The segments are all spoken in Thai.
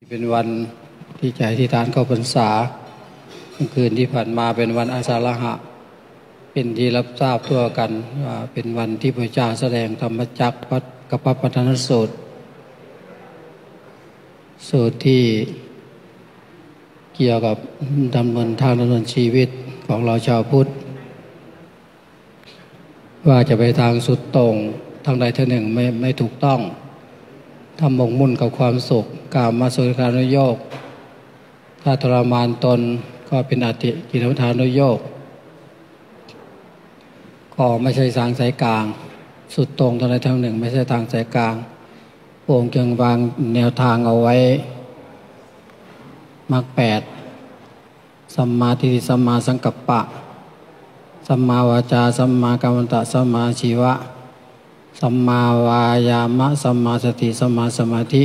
เป็นวันที่ใจที่ทานเข้าพรรษาเมื่อคืนที่ผ่านมาเป็นวันอาสาฬหะเป็นที่รับทราบทั่วกันว่าเป็นวันที่พระเจ้าแสดงธรรมจักรกับพระปฐานสูตรที่เกี่ยวกับดำเนินชีวิตของเราชาวพุทธว่าจะไปทางสุดตรงทางใดทางหนึ่งไม่ถูกต้องทำหมกมุ่นกับความสุขกามสุขานุโยคถ้าทรมานตนก็เป็นอติกิลมัฏฐานุโยคก็ไม่ใช่ทางสายกลางสุดตรงทางใดทางหนึ่งไม่ใช่ทางสายกลางพระองค์จึงวางแนวทางเอาไว้มรรค8สัมมาทิฏฐิสัมมาสังกัปปะสัมมาวาจาสัมมากัมมันตะสัมมาชีวะสัมมาวายามะสัมมาสติสัมมาสมาธิ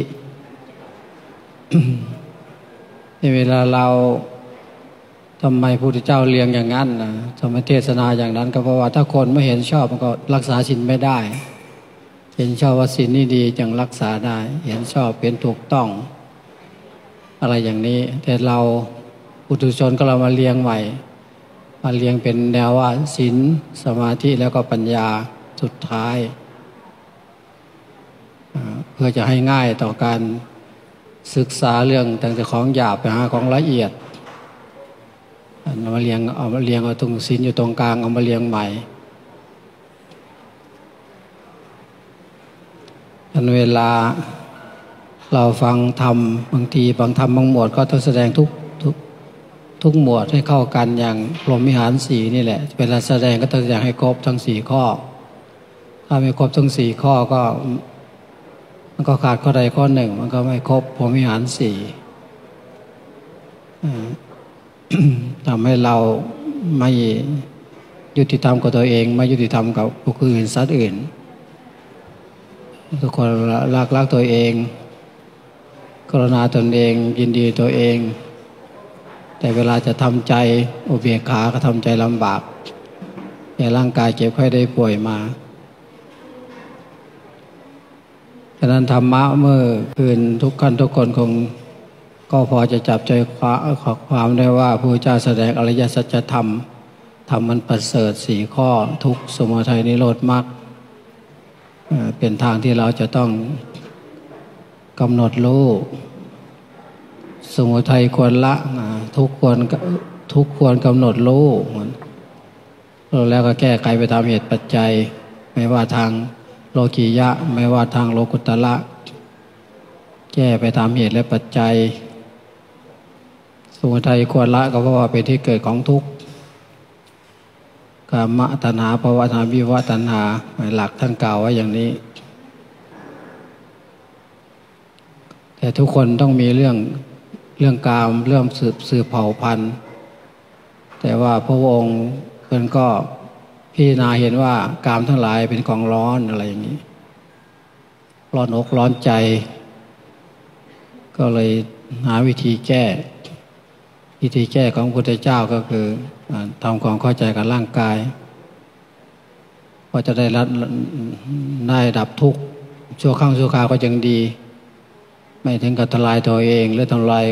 ในเวลาเราทำไมพระพุทธเจ้าเรียงอย่างนั้นนะทำไมเทศนาอย่างนั้นก็เพราะว่าถ้าคนไม่เห็นชอบมันก็รักษาศีลไม่ได้เห็นชอบว่าศีลนี่ดีจึงรักษาได้เห็นชอบเป็นถูกต้องอะไรอย่างนี้แต่เราปุถุชนก็เรามาเรียงใหม่มาเรียงเป็นแนวว่าศีลสมาธิแล้วก็ปัญญาสุดท้ายเพื่อจะให้ง่ายต่อการศึกษาเรื่องตั้งแต่ของหยาบไปหาของละเอียดเอามาเรียงเอาตรงศีลอยู่ตรงกลางเอามาเรียงใหม่เวลาเราฟังธรรมบางทีบางธรรมบางหมวดก็ต้องแสดงทุกหมวดให้เข้ากันอย่างพรหมวิหาร4นี่แหละเวลาแสดงก็ต้องแสดงให้ครบทั้ง4ข้อถ้าไม่ครบทั้ง4ข้อก็มันก็ขาดข้อใดข้อหนึ่งมันก็ไม่ครบพรหมวิหาร4ทำให้เราไม่ยุติธรรมกับตัวเองไม่ยุติธรรมกับผู้อื่นสัตว์อื่นทุกคนรักตัวเองกรุณาตนเองยินดีตัวเองแต่เวลาจะทำใจอุเบกขาก็ทำใจลำบากแต่ร่างกายเจ็บไข้ได้ป่วยมาฉะนั้นธรรมะเมื่อคืนทุกท่านทุกคนคงก็พอจะจับใจความได้ว่าพระพุทธเจ้าแสดงอริยสัจธรรมธรรมมันประเสริฐ4ข้อทุกข์สมุทัยนิโรธมรรคเป็นทางที่เราจะต้องกำหนดรู้สมุทัยควรละทุกข์ควรกำหนดรู้แล้วก็แก้ไขไปตามเหตุปัจจัยไม่ว่าทางโลกียะไม่ว่าทางโลกุตระแก้ไปตามเหตุและปัจจัยสมุทัยควรละก็เพราะว่าเป็นที่เกิดของทุกข์กามตัณหาภวตัณหาวิภวตัณหาหลักท่านกล่าวไว้อย่างนี้แต่ทุกคนต้องมีเรื่องกามเรื่องสืบเผ่าพันธุ์แต่ว่าพระองค์เพิ่นก็พิจารณาเห็นว่ากามทั้งหลายเป็นของร้อนอะไรอย่างนี้ร้อนอกร้อนใจก็เลยหาวิธีแก้ของพระพุทธเจ้าก็คือทำความเข้าใจกับร่างกายก็จะได้ดับทุกข์ชั่วครั้งชั่วคราวก็ยังดีไม่ถึงกับทลายตัวเองหรือทำลาย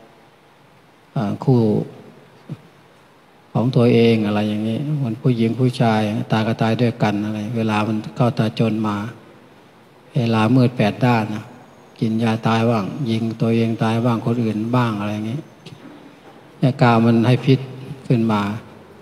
คู่ของตัวเองอะไรอย่างนี้มันผู้หญิงผู้ชายตายก็ตายด้วยกันอะไรเวลามันเข้าตาจนมาเวลามืด8 ด้านนะกินยาตายบ้างยิงตัวเองตายบ้างคนอื่นบ้างอะไรอย่างนี้เนี่ยกามมันให้พิษขึ้นมา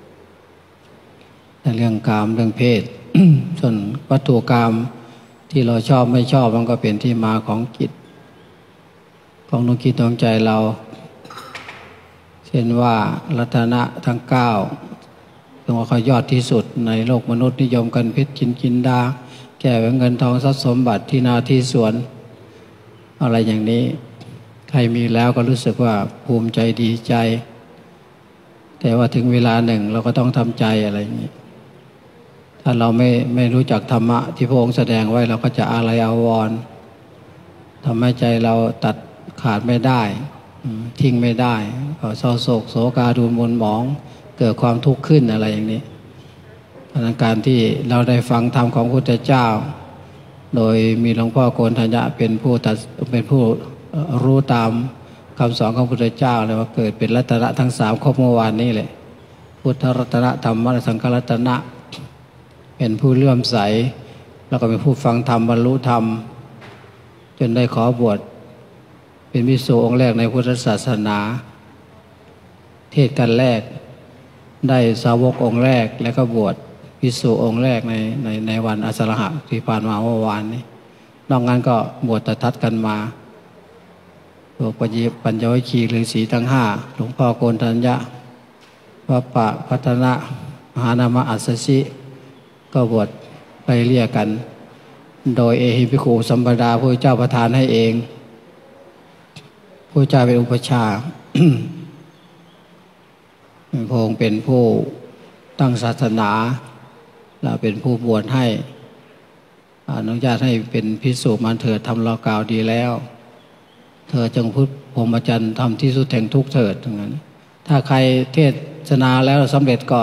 แต่เรื่องกามเรื่องเพศ ส่วนวัตถุกามที่เราชอบไม่ชอบมันก็เป็นที่มาของจิตของดวงจิตดวงใจเราเช่นว่ารัตนะทั้ง9ถึงว่าเขายอดที่สุดในโลกมนุษย์นิยมกันเพชรจินดาแก้แหวนเงินทองทรัพย์สมบัติที่นาที่สวนอะไรอย่างนี้ใครมีแล้วก็รู้สึกว่าภูมิใจดีใจแต่ว่าถึงเวลาหนึ่งเราก็ต้องทำใจอะไรอย่างนี้ถ้าเราไม่รู้จักธรรมะที่พระองค์แสดงไว้เราก็จะอาลัยอาวรณ์ทำให้ใจเราตัดขาดไม่ได้ทิ้งไม่ได้เศร้าโศกโศกาดูลมนหมองเกิดความทุกข์ขึ้นอะไรอย่างนี้เพราะการที่เราได้ฟังธรรมของพระพุทธเจ้าโดยมีหลวงพ่อโกณทัญญะเป็นผู้รู้ตามคำสอนของพระพุทธเจ้าเลยว่าเกิดเป็นรัตนะทั้งสามครบเมื่อวานนี้เลยพุทธรัตนะธรรมสังฆรัตนะเป็นผู้เลื่อมใสแล้วก็เป็นผู้ฟังธรรมบรรลุธรรมจนได้ขอบวชเป็นภิกษุองค์แรกในพุทธศาสนาเทศกันแรกได้สาวกองค์แรกแล้วก็บวชภิกษุองค์แรกในวันอาสาฬหะที่ผ่านมาเมื่อวานนี้นอกนั้นก็บวชตทัดกันมาพวกปัญญวิคีฤาษีทั้งห้าหลวงพ่อโกนทัญญะพระปะพัฒนะมหานามะอัสสชิก็บวชไปเรียกกันโดยเอหิภิกขุสัมปดาพระเจ้าประทานให้เองพระเจ้าเป็นอุปชา พระองค์เป็นผู้ตั้งศาสนาและเป็นผู้บวชให้อนุญาตให้เป็นภิกษุมันเถิดทำเรากล่าวดีแล้วเธอจงพุทธพรหมจรรย์ทำที่สุดแห่งทุกข์เถิดทั้งนั้นถ้าใครเทศนาแล้วสำเร็จก่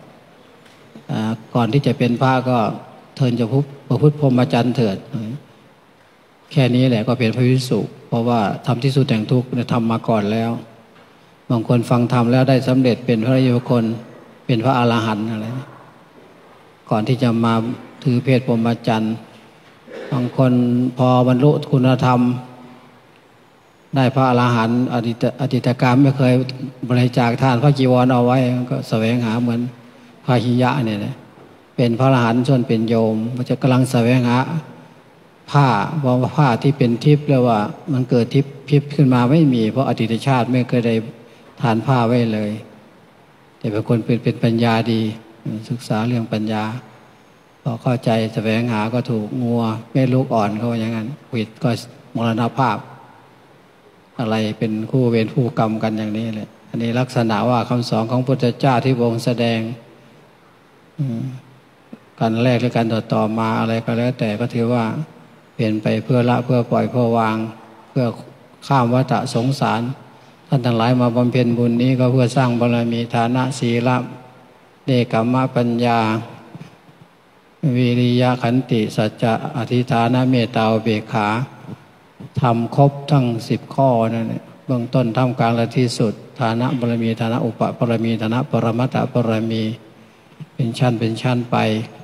อนที่จะเป็นพระก็เทินจะประพฤติพรหมจรรย์เถิดแค่นี้แหละก็เป็นพระภิกษุเพราะว่าทำที่สุดแห่งทุกข์ทำมาก่อนแล้วบางคนฟังธรรมแล้วได้สำเร็จเป็นพระอริยบุคคลเป็นพระอรหันต์อะไรก่อนที่จะมาถือเพศพรหมจรรย์บางคนพอบรรลุคุณธรรมได้พระอรหันต์อดีตการไม่เคยบริจาคทานพระจีวรเอาไว้ก็แสวงหาเหมือนพาหิยะเนี่ยนะเป็นพระอรหันต์ส่วนเป็นโยมมันจะกำลังแสวงหาผ้าว่าผ้าที่เป็นทิพย์แล้วว่ามันเกิดทิพย์ขึ้นมาไม่มีเพราะอดีตชาติไม่เคยได้ทานผ้าไว้เลยแต่เป็นคนเป็นปัญญาดีศึกษาเรื่องปัญญาพอเข้าใจแสวงหาก็ถูกงัวแม่ลูกอ่อนเขาอย่างนั้นวิดก็มรณภาพอะไรเป็นคู่เวรคู่กรรมกันอย่างนี้เลยอันนี้ลักษณะว่าคำสอนของพุทธเจ้าที่พระองค์แสดงการแรกหรือการต่อมาอะไรก็แล้วแต่ก็ถือว่าเปลี่ยนไปเพื่อละเพื่อปล่อยเพื่อวางเพื่อข้ามวัฏสงสารท่านทั้งหลายมาบำเพ็ญบุญนี้ก็เพื่อสร้างบารมีฐานะศีลเนกขัมมะปัญญาวิริยะขันติสัจจะอธิฐานเมตตาอุเบกขาทำครบทั้ง10ข้อนั่นแหละเบื้องต้นทำกลางและที่สุดฐานะบารมีฐานะอุปปารมีฐานะปรมัตถบารมีเป็นชั้นไป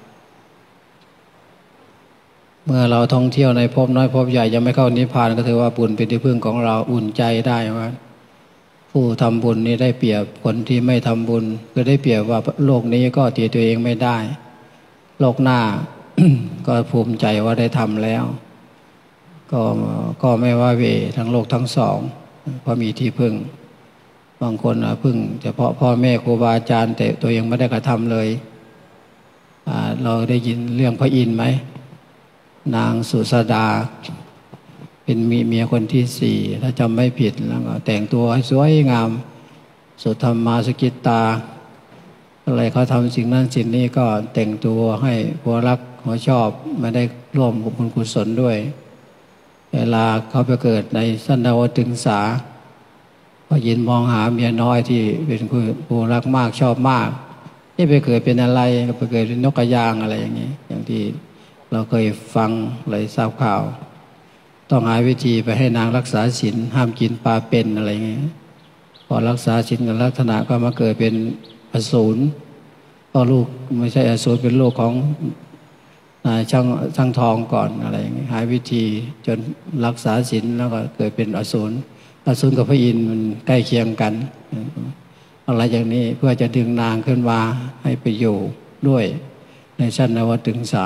เมื่อเราท่องเที่ยวในภพน้อยภพใหญ่ยังไม่เข้านิพพานก็ถือว่าบุญเป็นที่พึ่งของเราอุ่นใจได้ว่าผู้ทำบุญนี้ได้เปรียบคนที่ไม่ทำบุญก็ได้เปรียบว่าโลกนี้ก็ตีตัวเองไม่ได้โลกหน้า ก็ภูมิใจว่าได้ทำแล้วก็ไม่ว่าเวทั้งโลกทั้งสองเพราะมีที่พึ่งบางคนพึ่งเฉพาะพ่อแม่ครูบาอาจารย์แต่ตัวเองไม่ได้กระทำเลยเราได้ยินเรื่องพระอินทร์ไหมนางสุสดาเป็นเมียคนที่4ถ้าจำไม่ผิดแล้วก็แต่งตัวให้สวยงามสุธรรมาสกิตตาอะไรเขาทำสิ่งนั้นสิ่งนี้ก็แต่งตัวให้ผัวรักผัวชอบไม่ได้ร่วมบุญกุศลด้วยเวลาเขาไปเกิดในสันดาวดึงสาพอยินมองหาเมียน้อยที่เป็นผู้รักมากชอบมากที่ไปเกิดเป็นอะไรไปเกิดเป็นนกกระยางอะไรอย่างนี้อย่างที่เราเคยฟังเลยทราบข่าวต้องหาวิธีไปให้นางรักษาศีลห้ามกินปลาเป็นอะไรอย่างนี้พอรักษาศีลกับลักษณะก็มาเกิดเป็นอสูรก็ลูกไม่ใช่อสูรเป็นลูกของช่างทองก่อนอะไรอย่างนี้หาวิธีจนรักษาศีลแล้วก็เกิดเป็นอสูรกับพระอินทร์มันใกล้เคียงกันอะไรอย่างนี้เพื่อจะดึงนางขึ้นมาให้ไปอยู่ด้วยในชั้นนวตึงสา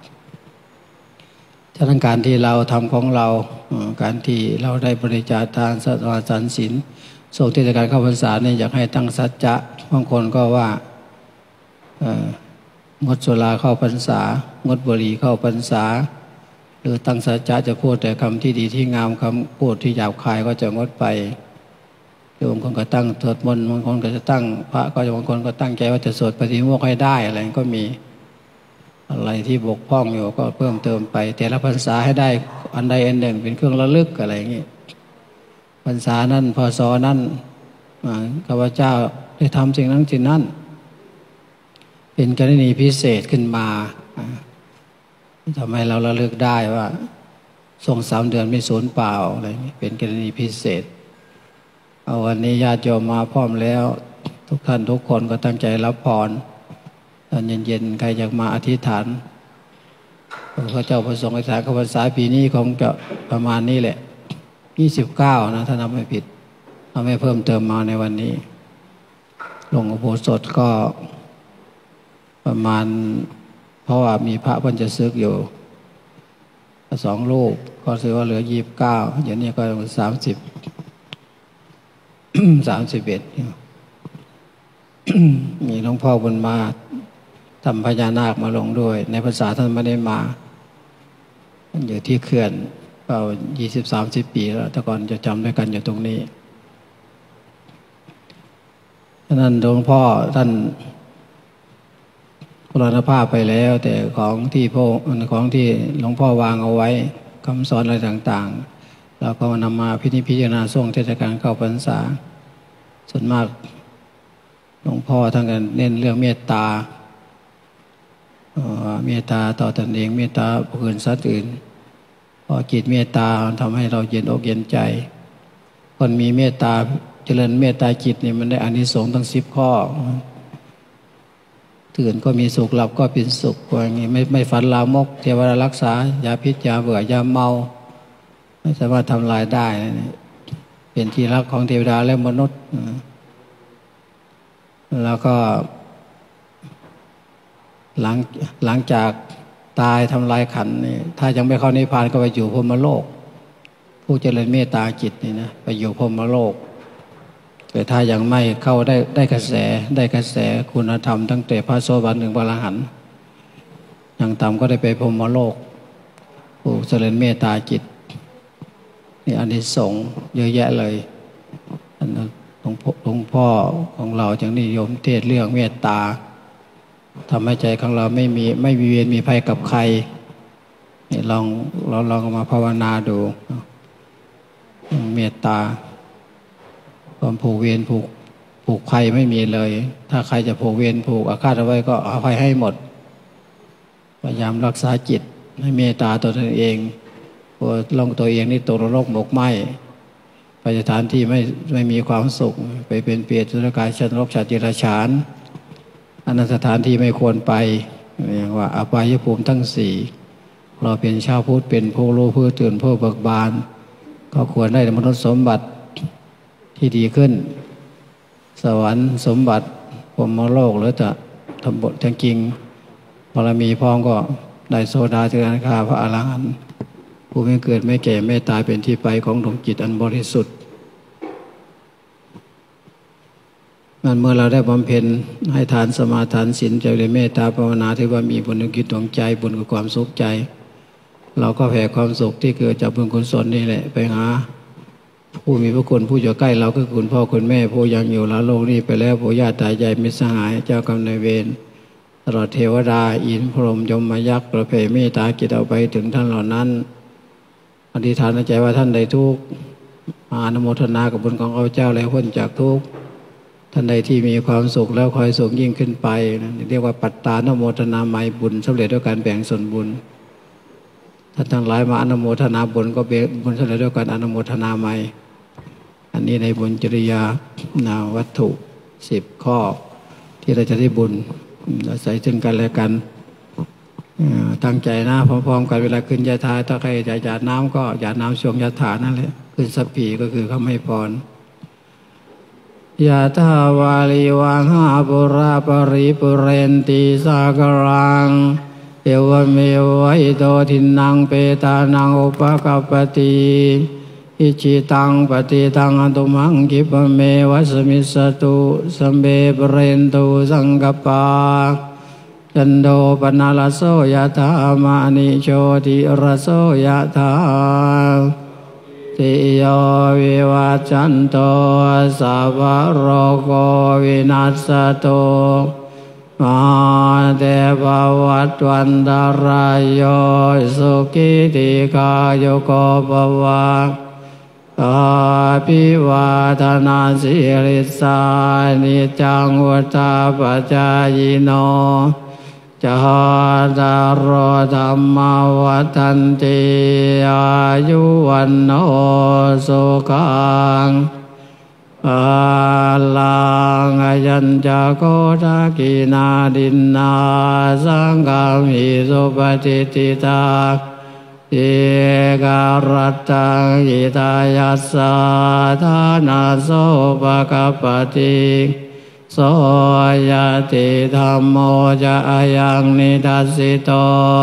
ฉะนั้นการที่เราทำของเราการที่เราได้บริจาคทานสัตว์สันศีลโศกเทศกาลเข้าพรรษาเนี่ยอยากให้ตั้งสัจจะบางคนก็ว่างดสุราเข้าพรรษางดบุหรี่เข้าพรรษาหรือตั้งสัจจะจะพูดแต่คำที่ดีที่งามคำพูดที่หยาบคายก็จะงดไปบางคนก็ตั้งสวดมนต์บางคนก็จะตั้งพระก็บางคนก็ตั้งใจว่าจะสวดปฏิโมกข์ให้ได้อะไรก็มีอะไรที่บกพร่องอยู่ก็เพิ่มเติมไปแต่ละพรรษาให้ได้อันใดอันหนึ่งเป็นเครื่องระลึกอะไรอย่างนี้พรรษานั้นพศนั้นข้าพเจ้าได้ทำสิ่งนั้นสิ่งนั้นเป็นกรณีพิเศษขึ้นมาทำให้เราระลึกได้ว่าส่ง3 เดือนไม่สูญเปล่าอะไรนี้เป็นกรณีพิเศษเอาวันนี้ญาติโยมมาพร้อมแล้วทุกท่านทุกคนก็ตั้งใจรับพรตอนเย็นๆใครอยากมาอธิษฐานพระเจ้าประสงค์อธิษฐานเข้าพรรษาปีนี้คงจะประมาณนี้แหละ29นะถ้านับไม่ผิดเอาไม่เพิ่มเติมมาในวันนี้ลงอุโบสถก็ประมาณเพราะว่ามีพระเพิ่นจะซึกอยู่2 รูปก็ถือว่าเหลือ29อย่างนี้ก็30 31มีหลวงพ่อบุญมาทำพญานาคมาลงด้วยในภาษาท่านไม่ได้มาอยู่ที่เขื่อนก็20-30 ปีแล้วแต่ก่อนจะจำด้วยกันอยู่ตรงนี้ฉะนั้นหลวงพ่อท่านมรณภาพไปแล้วแต่ของที่หลวงพ่อวางเอาไว้คำสอนอะไรต่างๆเราก็นำมาพิจารณาช่วงเทศกาลเข้าพรรษาส่วนมากหลวงพ่อท่านก็เน้นเรื่องเมตตาต่อตนเองเมตตาผู้อื่นสัตว์อื่นพอจิตเมตตาทำให้เราเย็นอกเย็นใจคนมีเมตตาเจริญเมตตาจิตนี่มันได้อานิสงส์ทั้ง10 ข้อตื่นก็มีสุขหลับก็เป็นสุขอย่างนี้ไม่ฝันลามกเทวดารักษายาพิษยาเบื่อยาเมาไม่สามารถทำลายได้เป็นที่รักของเทวดาและมนุษย์แล้วก็หลังจากตายทำลายขันธ์นี่ถ้ายังไม่เข้านิพพานก็ไปอยู่พรหมโลกผู้เจริญเมตตาจิตนี่นะไปอยู่พรหมโลกแต่ถ้ายังไม่เข้าได้กระแสคุณธรรมตั้งแต่พระโสดาบันถึงพระอรหันต์อย่างต่ำก็ได้ไปพรหมโลกผู้เจริญเมตตาจิตนี่อานิสงส์เยอะแยะเลยหลวงพ่อของเราจึงนิยมเทศน์เรื่องเมตตาทำให้ใจของเราไม่มีเวรมีภัยกับใครนี่ลองมาภาวนาดูเมตตาความผูกเวรผูกภัยไม่มีเลยถ้าใครจะผูกเวรผูกอาฆาตเอาไว้ก็อภัยให้หมดพยายามรักษาจิตให้เมตตาตัวเองพอลงตัวเองนี่ตกนรกหมกไหม้ไปสถานที่ไม่มีความสุขไปเป็นเปรตสุรกายชั้นนรกสัตว์เดรัจฉานอันนั้นสถานที่ไม่ควรไปเรียกว่าอบายภูมิทั้ง4เราเป็นชาวพุทธเป็นผู้รู้ผู้ตื่นผู้เบิกบานก็ควรได้มนุษย์สมบัติที่ดีขึ้นสวรรค์สมบัติพรหมโลกหรือจะทำบทจริงบารมีพร้อมก็ได้โสดาถึงอนาคาพระอรหันต์ผู้ไม่เกิดไม่แก่ไม่ตายเป็นที่ไปของดวงจิตอันบริสุทธิ์มันเมื่อเราได้บำเพ็ญให้ทานสมาทานศีลเจริญเมตตาภาวนาที่ว่ามีบุญในจิตดวงใจบุญคือความสุขใจเราก็แผ่ความสุขที่เกิดจากบุญกุศลนี่แหละไปหาผู้มีพระคุณผู้อยู่ใกล้เราคือคุณพ่อคุณแม่ผู้ยังอยู่ละโลกนี้ไปแล้วผู้ญาติตายายมิตรสหายเจ้ากรรมนายเวรตลอดเทวดาอินทร์พรหมยมยักษ์ประเพเมตตาจิตเอาไปถึงท่านเหล่านั้นอธิษฐานในใจว่าท่านใดทุกข์อนุโมทนากับบุญของข้าพเจ้าแล้วพ้นจากทุกข์ท่านใดที่มีความสุขแล้วคอยสุขยิ่งขึ้นไปเรียกว่าปัตตานโมทนาไมบุญสำเร็จด้วยการแบ่งส่วนบุญท่านทั้งหลายมาอนุโมทนาบุญก็บุญสำเร็จด้วยการอนุโมทนาไมอันนี้ในบุญจริยาวัตถุ10 ข้อที่เราจะได้บุญอาศัยซึ่งกันและกันตั้งใจนะพร้อมๆกันเวลาขึ้นยะถาถ้าใครจะหยาดน้ำก็หยาดน้ำช่วงยะถานั่นแหละขึ้นสัพพีก็คือคำให้พรยะถาวาลิวาหาปุราปริปุเรนติสากรังเอวเมวะอิโตทินังเปตานังอุปกัปปติอิจิตังปฏิตังอัตุมังคิปเมวะสมิสตุสัมเบปเรนตุสังกปาจันโดปนาลโสยะถามานิโชติรโสยะถาติโยวิวัจจันโตสัพพะโรโควินัสสตุมาเตภวัตวันตรายโยสุขิติกายุโกภวะอาภิวาทนาสิริสานิจังวุฒาปัจจายโนจาตารโอธรรมวัฏันติอายุวันโนสุขังอาลังอายัญจโกฏกินาดินนาสังฆามิสุปฏิทิตาเอกรัตตังอิตายัสสะทานาโสภคัปปติโสยติธัมโมจะอายังนิทัสสิโต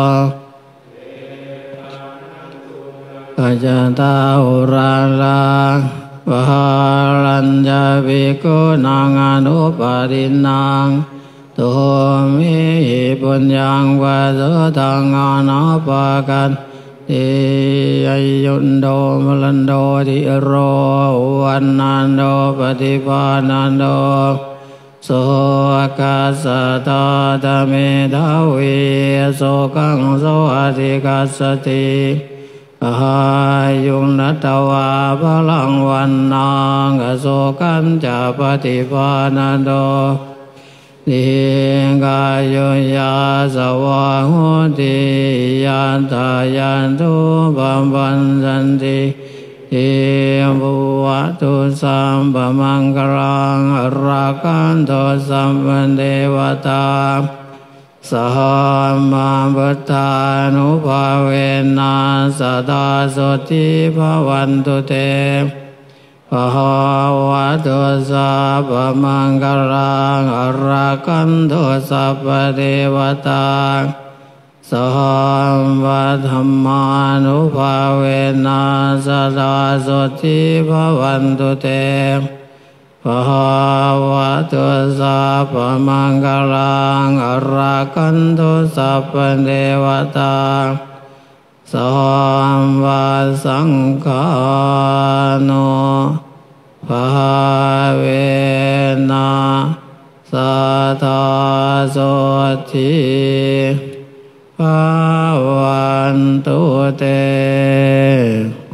กัจจตาอุราลังวะรัญญาภิกขุนังอนุปาทินังตุมิปุญญังวะโสตังอนาปะกันติอายุนโดมลันโดทิโรวันนันโดปฏิภาณันโดโสกัสสะตาตะเมทาวิโสกังโสอธิกัสสติอายุนัตตวาพลังวันนังอโสกันจะปฏิภาณันโดนิกายยาสวะโหติยันตายันตุปัมปันสันติเอบุวัตุสัมปมังคลังรักขันโตสัมปันเทวตาสหัมมาบุตตานุภาเวนัสสะตาโสติภวันตุเตภวะตุสัพพมังคลังรักขันโตสัพพเทวตาสัมมาธัมมานุภาเวนัสสะตาโสติภวันตุเตภวะตุสัพพมังคลังรักขันโตสัพพเทวตาสัมมาสังฆานุภาเวนัสสะตาโสติภวันตุเต